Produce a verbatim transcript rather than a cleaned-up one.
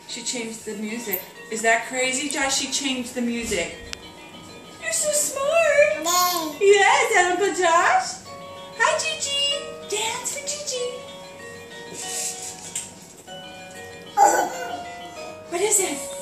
She changed the music. Is that crazy, Josh? She changed the music. You're so smart. No. Yes, Uncle Josh. Hi, Gigi. Dance for Gigi. What is it?